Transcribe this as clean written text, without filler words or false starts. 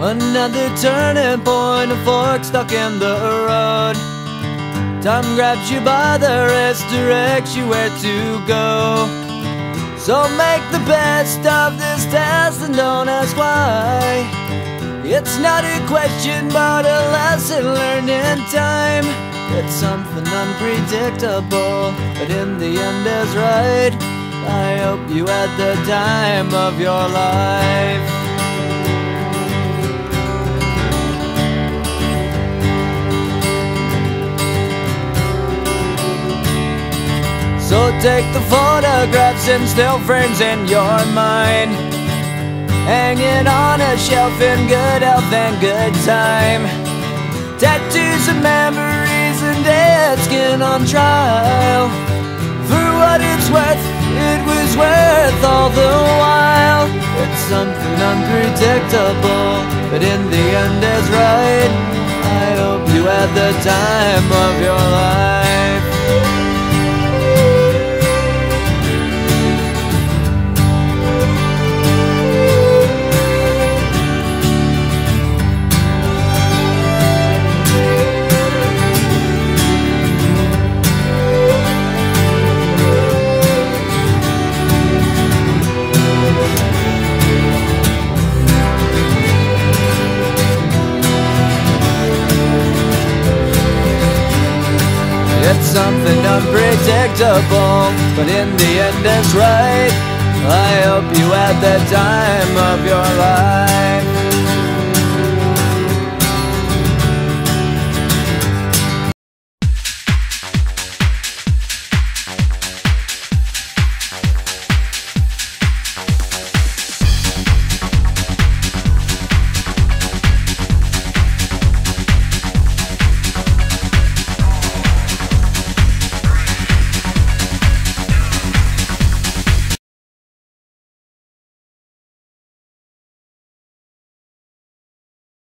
Another turning point, a fork stuck in the road. Time grabs you by the wrist, directs you where to go. So make the best of this test and don't ask why. It's not a question but a lesson learned in time. It's something unpredictable, but in the end is right. I hope you had the time of your life. So take the photographs and still frames in your mind, hanging on a shelf in good health and good time. Tattoos of memories and dead skin on trial. For what it's worth, it was worth all the while. It's something unpredictable, but in the end is right. I hope you had the time of your life. It's something unpredictable, but in the end it's right. I hope you had the time of your life.